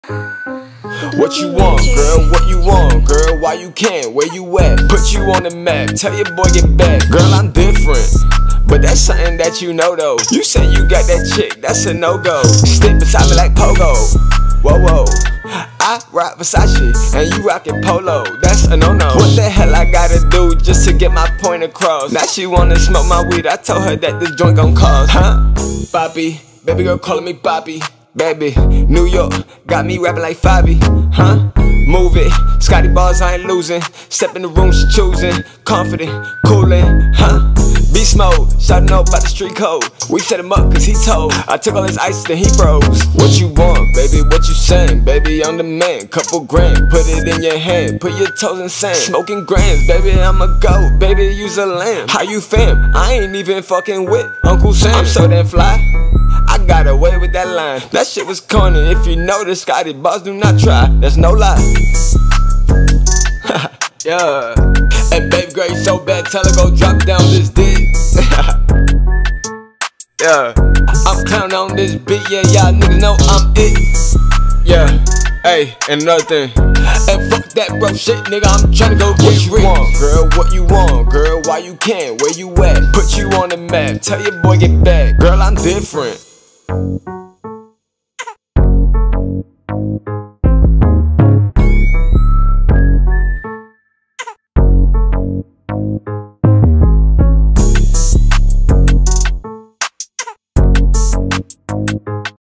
What you want, girl? What you want, girl? Why you can't? Where you at? Put you on the map. Tell your boy get back. Girl, I'm different, but that's something that you know though. You say you got that chick, that's a no-go. Stick beside me like Pogo. Whoa, whoa. I rock Versace and you rockin' Polo. That's a no-no. What the hell I gotta do just to get my point across? Now she wanna smoke my weed. I told her that this joint gon' cost. Bobby, baby girl calling me Bobby. Baby, New York got me rapping like Fabi. Move it, Scotty Balls, I ain't losing. Step in the room, she choosing. Confident, coolin', Beast mode, shouting out about the street code. We set him up cause he told. I took all his ice, then he froze. What you want, baby, what you saying? Baby, I'm the man, couple grand, put it in your hand. Put your toes in sand, smoking grams. Baby, I'm a goat, baby, use a lamb. How you fam? I ain't even fucking with Uncle Sam. I'm so damn fly, I got away with that line. That shit was corny, if you know the Scotty Balls do not try. There's no lie. Yeah. And baby girl, you so bad, tell her go drop down this dick. Yeah. I'm clowning on this beat, yeah, y'all niggas know I'm it. Yeah. Hey, and another thing. And fuck that bro shit, nigga, I'm tryna go get rich. What you want, girl? What you want, girl? Why you can't? Where you at? Put you on the map. Tell your boy get back. Girl, I'm different.